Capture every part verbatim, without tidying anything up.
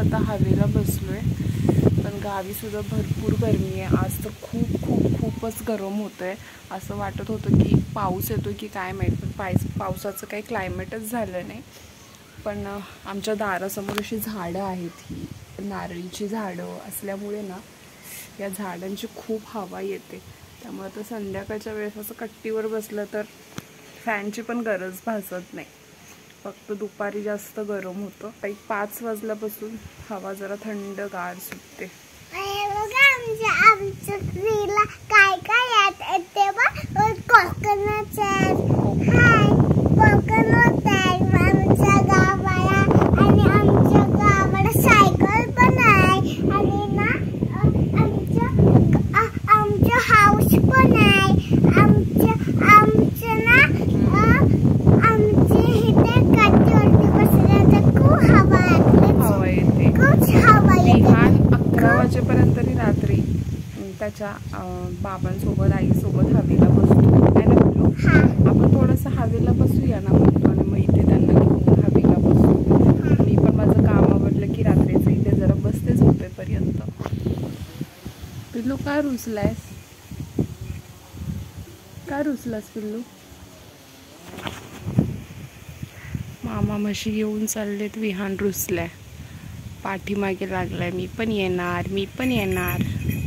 आता हवेला बसलोय, पण गावी सुद्धा भरपूर गरमी आहे. आज तर खूप खूप खूपच गरम होतं आहे. असं वाटत होतं की पाऊस येतो की काय माहीत, पण पायस पावसाचं काही क्लायमेटच झालं नाही. पण आमच्या दारासमोर अशी झाडं आहेत, ही नारळीची झाडं असल्यामुळे ना या झाडांची खूप हवा येते. त्यामुळे आता संध्याकाळच्या वेळेस असं कट्टीवर बसलं तर फॅनची पण गरज भासत नाही. फक्त दुपारी जास्त गरम होतं. एक पाच वाजल्यापासून हवा जरा थंडगार सुटते. आमच्या ट्रीला काय काय येते बघ, कोकोनट आहे, हाय कोकोनट आहे आमच्या गावाला. आणि आमच्या गावाला सायकल पण आहे. आणि ना आमच्या आमच्या हाऊस पण आहे. आमच्या आमच्या ना आमच्या इथे कट्टीवरती बसल्याचं खूप हवा हवा येते. खूप हवा येते. अकरा वाजेपर्यंत रात्री त्याच्या बाबांसोबत आईसोबत हवेला बसतो. आहे ना बोलू, आपण थोडंसं हवेला बसूया ना म्हणतो, आणि मग इथे त्यांना घेऊन हवेला बसतो. मी पण माझं काम आवडलं की रात्रीचं इथे जरा बसते झोपेपर्यंत. पिल्लू का रुसलायस, का रुसलास पिल्लू? मामा म्हशी घेऊन चाललेत, विहान रुसलाय, पाठीमागे लागलाय. मी पण येणार, मी पण येणार.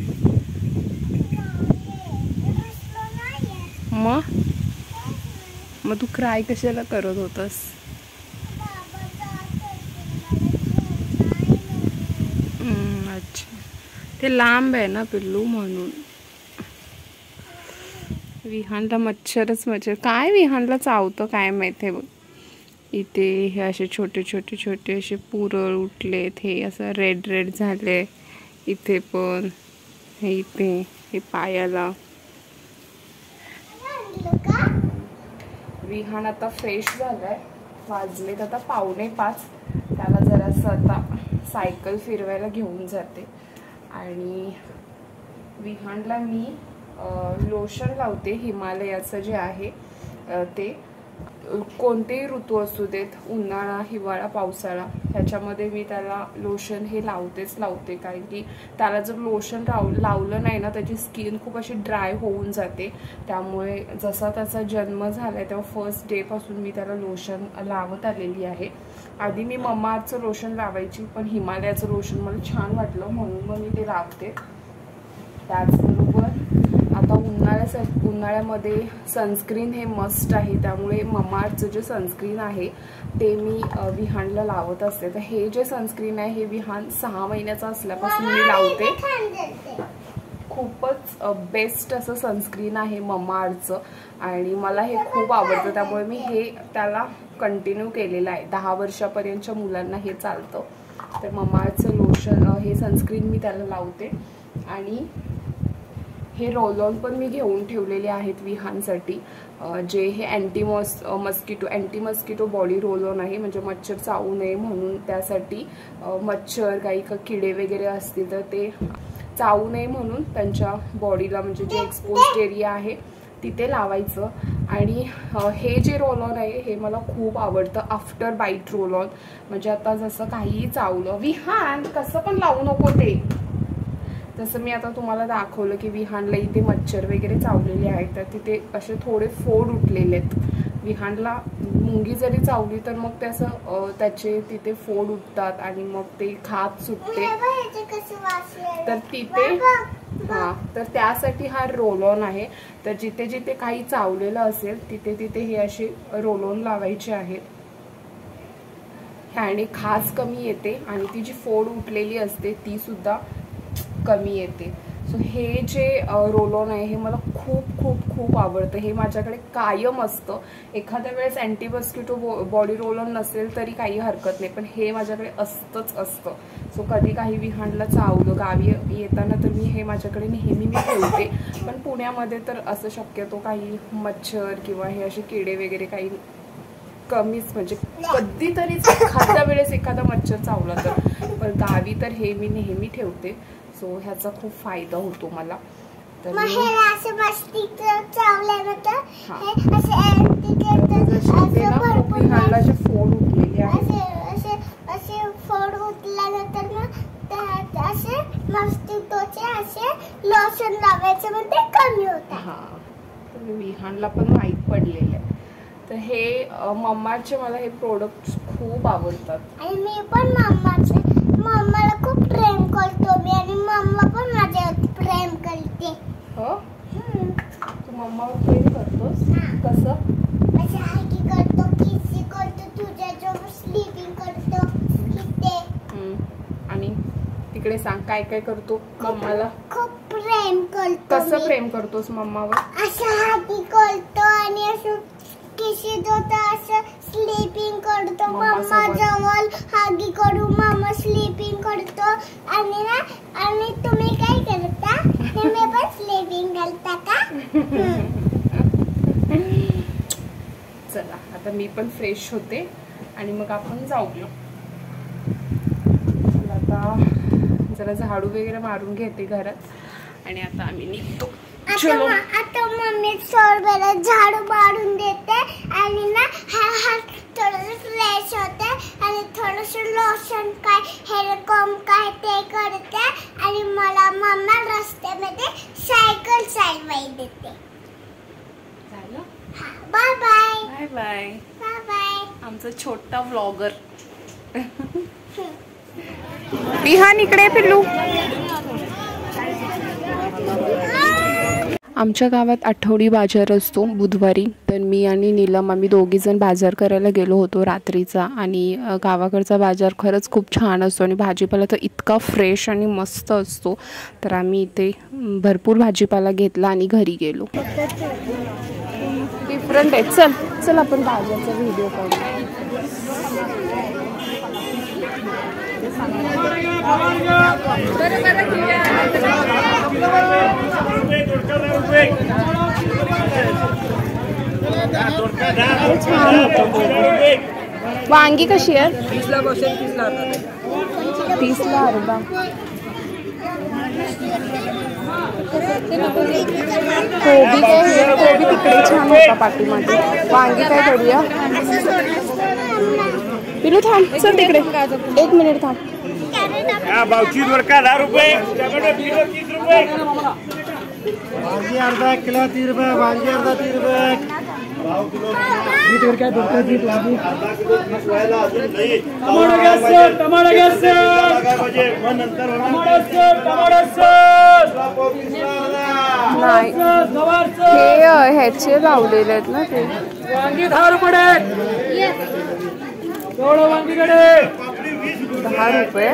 मग मग तू क्राय कशाला करत होतस? अच्छा, ते लांब आहे ना पिल्लू, म्हणून. विहानला मच्छरच मच्छर. काय विहानला चावतं काय माहिती. बघ इथे हे असे छोटे छोटे छोटे असे पुरळ उठलेत, हे असं रेड रेड झाले. इथे पण, हे इथे, हे पायाला. विहान आता फ्रेश झालाय. वाजलेत आता पावणे पाच. त्याला जरासं आता सायकल फिरवायला घेऊन जाते. आणि विहानला मी लोशन लावते हिमालयाचं जे आहे ते. कोणतेही ऋतू असू देत, उन्हाळा हिवाळा पावसाळा, ह्याच्यामध्ये मी त्याला लोशन हे लावतेच लावते. कारण की त्याला जर लोशन लाव लावलं नाही ना, त्याची स्किन खूप अशी ड्राय होऊन जाते. त्यामुळे जसा त्याचा जन्म झालाय तेव्हा फर्स्ट डे पासून मी त्याला लोशन लावत आलेली आहे. आधी मी मम्माचं लोशन लावायची, पण हिमालयाचं लोशन मला छान वाटलं म्हणून मग मी ते लावते. त्याचबरोबर आता उन्हाळ्यासाठी उन्हाळ्यामध्ये सनस्क्रीन हे मस्ट आहे. त्यामुळे मम्माचं जे सनस्क्रीन आहे ते मी विहानला लावत असते. तर हे जे सनस्क्रीन आहे हे विहान सहा महिन्याचा असल्यापासून मी लावते. खूपच बेस्ट असं सनस्क्रीन आहे मम्माचं, आणि मला हे खूप आवडतं. त्यामुळे मी हे त्याला कंटिन्यू केलेलं आहे. दहा वर्षापर्यंतच्या मुलांना हे चालतं. तर मम्माचं लोशन हे सनस्क्रीन मी त्याला लावते. आणि हे रोल ऑन पण मी घेऊन ठेवलेले आहेत विहानसाठी, जे हे anti mos mosquito anti mosquito body roll on आहे. म्हणजे मच्छर चावू नये म्हणून, त्यासाठी मच्छर काही का किडे वगैरे असतील तर ते चावू नये म्हणून त्यांच्या बॉडीला, म्हणजे जे एक्सपोज्ड एरिया आहे तिथे लावायचं. आणि हे जे रोल ऑन आहे हे मला खूप आवडतं, आफ्टर बाईट रोल ऑन. म्हणजे आता जसं काहीही चावलं, विहान कसं पण लावू नको ते. जसं मी आता तुम्हाला दाखवलं की विहानला इथे मच्छर वगैरे चावलेले आहेत, तर तिथे असे थोडे फोड उठलेले आहेत. विहानला मुंगी जरी चावली तर मग ते असं त्याचे तिथे फोड उठतात आणि मग ते खाज सुटते. तर तिथे हा तर त्यासाठी हा रोल ऑन आहे. तर जिथे जिथे काही चावलेलं असेल तिथे तिथे हे असे रोल ऑन लावायचे आहेत. ह्याने खाज कमी येते आणि ती जी फोड उठलेली असते ती सुद्धा कमी येते. सो हे जे रोल ऑन आहे हे मला खूप खूप खूप आवडतं. हे माझ्याकडे कायम असतं. एखाद्या वेळेस anti mosquito body roll on नसेल तरी काही हरकत नाही, पण हे माझ्याकडे असतंच असतं. सो कधी काही विहानला चावलं गावी येताना तर मी हे माझ्याकडे नेहमी मी ठेवते. पण पुण्यामध्ये तर असं शक्यतो काही मच्छर किंवा हे असे किडे वगैरे काही कमीच, म्हणजे कधीतरीच एखाद्या वेळेस एखादा मच्छर चावला तर, पण गावी तर हे मी नेहमी ठेवते. सो ह्याचा खूप फायदा होतो मला. तर विहानला जे फोड उठलेले आहेत फोड उठल्यानंतर मग असे मस्तिष्काचे असे लोशन लावायचं मग ते कमी होतं. हा, तर विहानला पण माहीत पडलेलं आहे. तर हे मम्माचे मला हे प्रोडक्ट्स खूप आवडतात. आणि मी पण मम्माचे मम्माला खूप प्रेम करतो मी आणि मम्मा पण माझ्यावर प्रेम करते. हो, तू मम्मावर प्रेम करतोस? कसं? असं हाकी करतो, किसी करतो, तुझ्याजवळ स्लीपिंग करतो किती. आणि तिकडे सांग काय काय करतो मम्माला? खूप प्रेम करतो. कसं प्रेम करतोस मम्मावर? असं हाकी करतो आणि असं किसी होतं, असं स्लीपिंग करतो. मम्मा जवळ हागी करू, मम्मा स्लीपिंग करतो. आणि ना आणि तुम्ही काय करता? तुम्ही पण स्लीपिंग करता का? चला आता मी पण फ्रेश होते आणि मग आपण जाऊया. आता जरा झाडू वगैरे मारून घेते घरात आणि आता आम्ही निघतो. चलो आता मम्मी सोडवेला झाडू मारून देते आणि ना हा हात थोडं फ्रेश होते आणि थोडंसं लोशन काय हेअर कॉम काय ते करते आणि मला मम्मा रस्त्यामध्ये सायकल चालवाई देते. झालं? Bye bye bye bye bye bye. आमचा छोटा व्लॉगर विहान इकडे पिल्लू. आमच्या गावात आठवडी बाजार असतो बुधवारी. तर मी आणि नीलम आम्ही दोघीजण बाजार करायला गेलो होतो रात्रीचा. आणि गावाकडचा बाजार खरंच खूप छान असतो आणि भाजीपाला तर इतका फ्रेश आणि मस्त असतो. तर आम्ही इथे भरपूर भाजीपाला घेतला आणि घरी गेलो. डिफरंट आहे. चल चल आपण बाजारचा व्हिडिओ काढू. वांगी कशी आहे? तीसला बसेल, तीसला अर्धा. तीसला अर्धा. कोबी काय कोबी तिकडे छान होता पाठीमागे. वांगी काय करूया? पिलू थांब, चल तिकडे एक मिनिट थांब. बावचीवर का दहा रुपये, किलो तीस रुपये. वांगी अर्धा किलो तीस रुपये, वांगी अर्धा तीस रुपये. नाही हे ह्याचे लावलेले आहेत ना ते. वांगी दहा रुपये. दहा रुपये.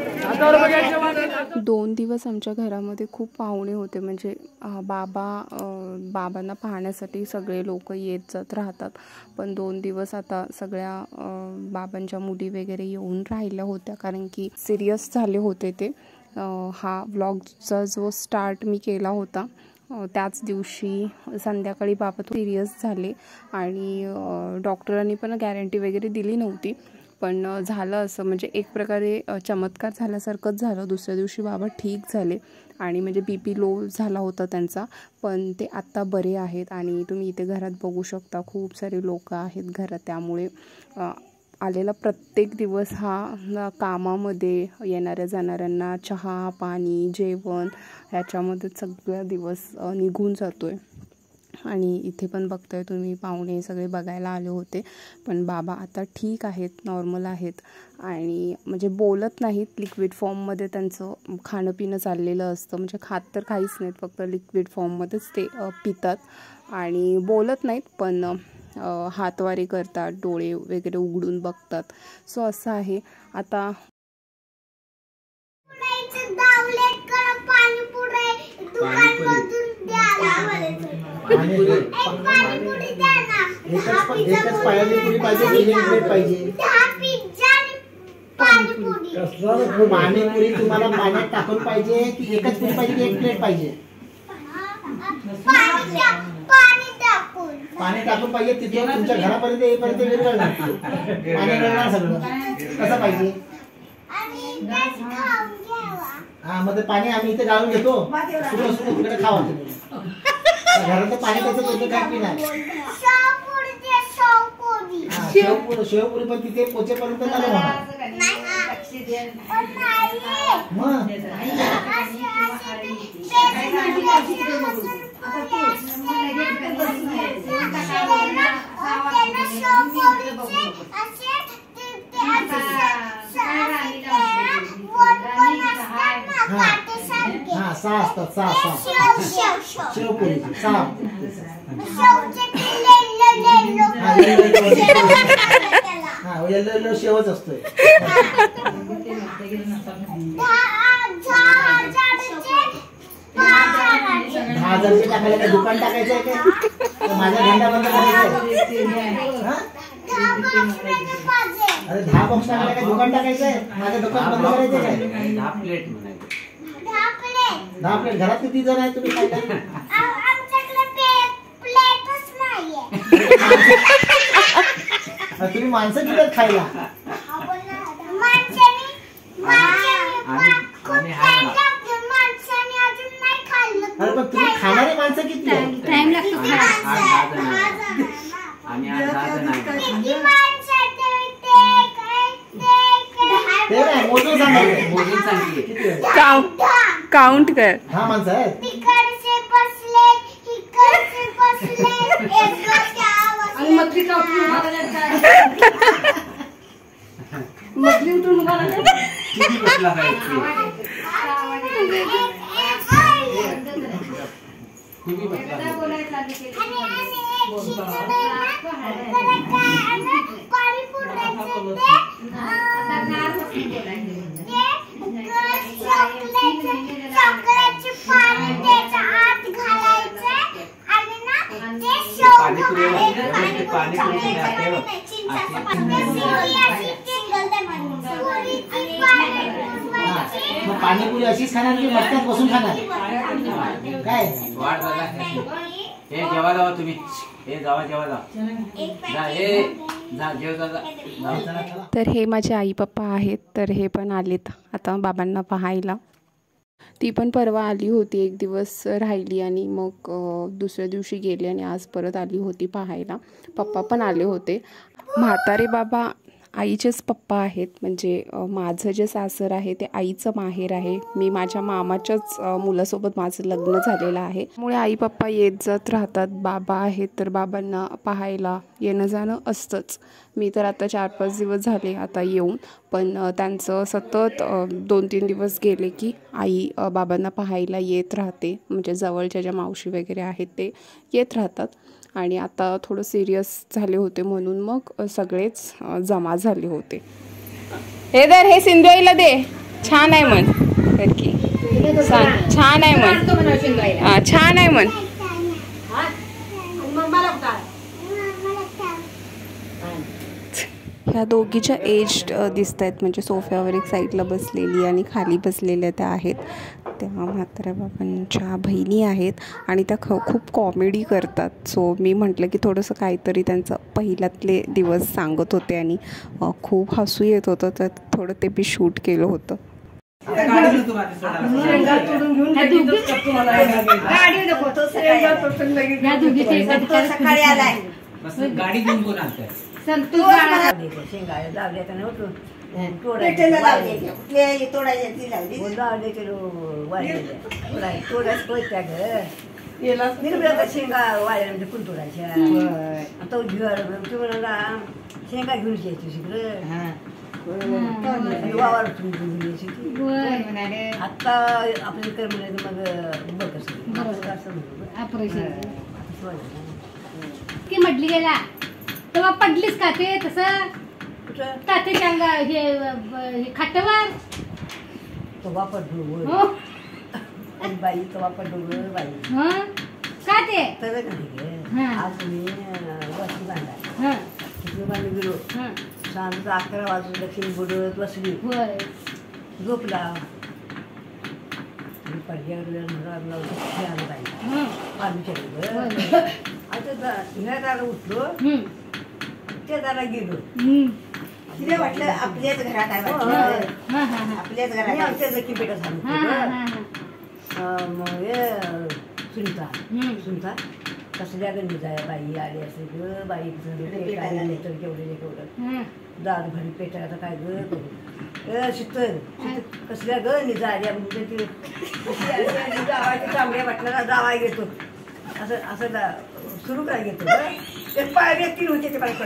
दोन दिवस आमच्या घरामध्ये खूप पाहुणे होते. म्हणजे बाबा बाबांना पाहण्यासाठी सगळे लोक येत जात राहतात. पण दोन दिवस आता सगळ्या बाबांच्या मुली वगैरे येऊन राहिल्या होत्या कारण की सिरियस झाले होते ते. हा व्लॉगचा जो स्टार्ट मी केला होता त्याच दिवशी संध्याकाळी बाबा सिरियस झाले आणि डॉक्टरांनी पण गॅरंटी वगैरे दिली नव्हती. पण झालं असं म्हणजे एक प्रकारे चमत्कार झाल्यासारखंच झालं. दुसऱ्या दिवशी बाबा ठीक झाले आणि म्हणजे बी पी लो झाला होता त्यांचा. पण ते आत्ता बरे आहेत आणि तुम्ही इथे घरात बघू शकता खूप सारे लोक आहेत घरात. त्यामुळे आलेला प्रत्येक दिवस हा कामामध्ये येणाऱ्या जाणाऱ्यांना चहा पाणी जेवण ह्याच्यामध्ये सगळा दिवस निघून जातो आहे. आणि इथे पण बघताय तुम्ही पाहुणे सगळे बघायला आले होते. पण बाबा आता ठीक आहेत, नॉर्मल आहेत आणि म्हणजे बोलत नाहीत. लिक्विड फॉर्ममध्ये त्यांचं खाणं पिणं चाललेलं असतं. म्हणजे खात तर काहीच नाहीत, फक्त लिक्विड फॉर्ममध्येच ते पितात आणि बोलत नाहीत. पण हातवारे करतात, डोळे वगैरे उघडून बघतात. सो असं आहे. आता पाणीपुरी तुम्हाला पाण्यात टाकून पाहिजे की एकच पुरी पाहिजे की एक प्लेट पाहिजे? पाणी टाकून पाहिजे. तिथे तुमच्या घरापर्यंत येईपर्यंत विरघळणार पाणी मिळणार सगळं. कसं पाहिजे? हा मग पाणी आम्ही इथे गाळून घेतो. सुरू सुरू तिकडे खावा तुम्ही. घराचं पाणी कसं तुमचं काय पिणार? शेवपुरी. शेवपुरी पण तिथे पोचेपर्यंत नाही होणार. मग हा सहा असतात सहा सहा शेवपुरी सहा हा येल्लो येल्लो शेवच असतोय. दहा हजारचे टाकायला काय दुकान टाकायचं आहे काय? माझ्या धंदा बंद करायचा. अरे दहा बॉक्स टाकायला काय दुकान टाकायचं आहे? माझं दुकान बंद करायचं काय? दहा प्लेट म्हणायचं. दहा प्लेट घरात किती जण आहे तुम्ही खायला? तुम्ही माणसं किती आहेत खायला? अरे पण तुम्ही खाणारी माणसं किती आहेत? आणि आज दहा जण आहे. ते नाही मोजून सांगायचं. मोजून सांगते किती आहे. काउंट काउंट कर. दहा माणसं आहेत. किती बसला आहे किती पाणीपुरी अशीच खाणार की मटक्यात बसून खाणार काय? वाढ झाला. हे जेवा जावा तुम्ही. हे जावा जेवा जा जा हे जा जेव जा जा. तर हे माझे आई पप्पा आहेत. तर हे पण आलेत आता बाबांना पाहायला. ती पण परवा आली होती, एक दिवस राहिली आणि मग दुसऱ्या दिवशी गेली आणि आज परत आली होती पाहायला. पप्पा पण आले होते. म्हातारे बाबा आईचेच पप्पा आहेत. म्हणजे माझं जे सासर आहे ते आईचं माहेर आहे. मी माझ्या मामाच्याच मुलासोबत माझं लग्न झालेलं आहे. त्यामुळे आई पप्पा येत जात राहतात. बाबा आहेत तर बाबांना पाहायला येणं जाणं असतंच. मी तर आता चार पाच दिवस झाले आता येऊन, पण त्यांचं सतत दोन तीन दिवस गेले की आई बाबांना पाहायला येत राहते. म्हणजे जवळच्या ज्या मावशी वगैरे आहेत ते येत राहतात. आणि आता थोडं सिरियस झाले होते म्हणून मग सगळेच जमा झाले होते. हे दर हे सिंधुआईला दे. छान आहे म्हण. छान आहे म्हण. हा छान आहे म्हण. ह्या दोघीच्या एज्ड दिसत आहेत. म्हणजे सोफ्यावर एक साईडला बसलेली आणि खाली बसलेल्या त्या आहेत. त्या म्हाताऱ्या बाबांच्या बहिणी आहेत आणि त्या ख खूप कॉमेडी करतात. सो मी म्हटलं की थोडंसं काहीतरी त्यांचं पहिल्यातले दिवस सांगत होते आणि खूप हसू येत होतं, तर थोडं ते मी शूट केलं होतं. गाडी घेऊन कोण आलत? शेंगा वाया म्हणजे कुंतोडायच्या तो शेंगा घेऊन यायची वावर आता आपली कर म्हणायचं मग की म्हटली गेला तेव्हा पडलीस का ते तसं ताते सांगा हे खाटवर तेव्हा पडलो बाई तेव्हा पडलो बाई का ते तर आज तुम्ही वस्ती बांधा तिथे बांधून गेलो सांज अकरा वाजून लक्ष्मी बुडत बसली झोपला पडल्यावर आता उठलो ते दारा गेलो तिला वाटलं आपल्याच घरात आहे आपल्याच घरात आमच्या जखी पेट झालं मग सुनता सुनता कसल्या गंडी जाय बाई आली असे ग बाई तर केवढे केवढं दाद भरी पेटायचं काय ग करू शीतल कसल्या ग निजाड्या म्हणजे ती जावायची चांगल्या वाटणारा जावाय घेतो असं असं सुरू काय घेतो ते पाय व्यक्ती होते ते बाई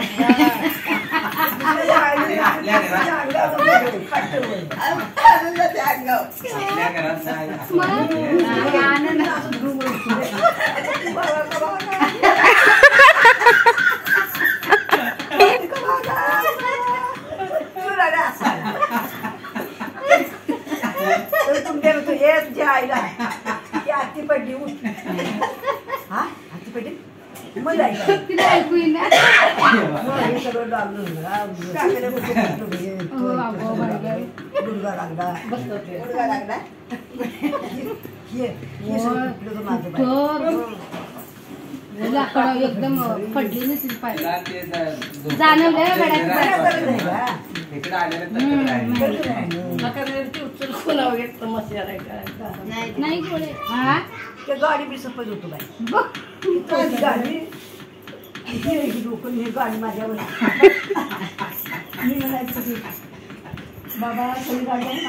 तुमच्या तुझ्या आईला ती आती पडली हा आती पडली मला तिला ऐकू येईना. हे सगळं लागलं गुडगा लागला गुडगा लागला लाकडं एकदम पडली ना तिला पाय जाणवलं नाही गोळे हा ते गाडी बी सफल होतो बाई गाडी लोक हे गाडी माझ्यावर मी म्हणायचं की बाबा सगळी गाडी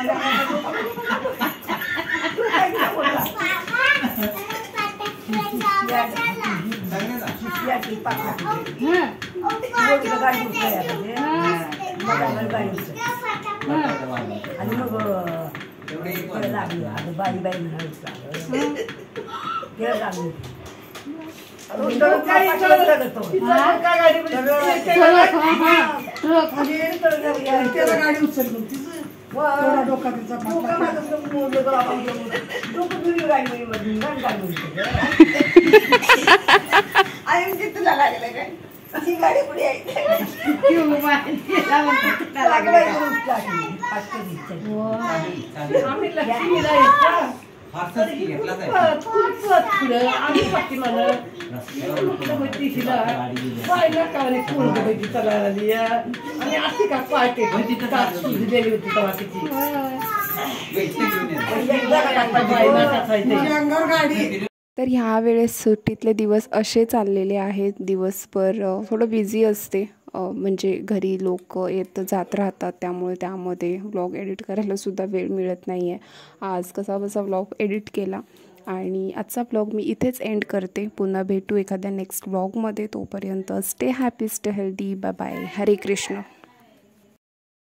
आणि मग लागली आता बाई बाई म्हणायचं लागली गाडी उचलली तुला लागलं काय ती गाडी पुढे तर ह्या वेळेस सुट्टीतले दिवस असे चाललेले आहेत. दिवसभर थोडं बिझी असते, म्हणजे घरी लोक येत जात राहतात, त्यामुळे त्यामध्ये व्लॉग एडिट करायला सुद्धा वेळ मिळत नाही आहे. आज कसा बसा व्लॉग एडिट केला आणि आजचा व्लॉग मी इथेच एंड करते. पुन्हा भेटू एखाद्या नेक्स्ट व्लॉगमध्ये. तोपर्यंत stay happy, stay healthy. Bye bye. Hare Krishna.